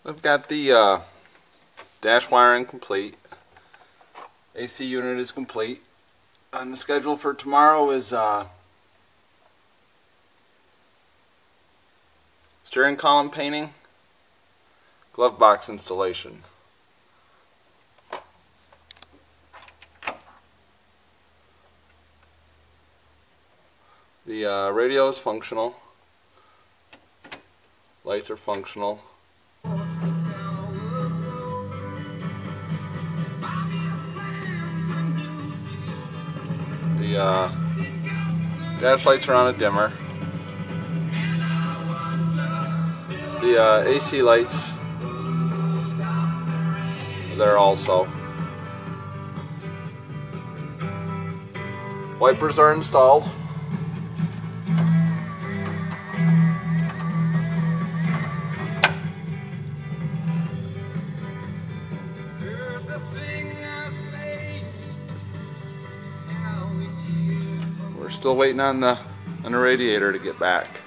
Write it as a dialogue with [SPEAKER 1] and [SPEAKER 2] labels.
[SPEAKER 1] I've got the dash wiring complete. AC unit is complete. And the schedule for tomorrow is steering column painting, glove box installation. The radio is functional. Lights are functional. The dash lights are on a dimmer. The AC lights are there also. Wipers are installed. We're still waiting on the radiator to get back.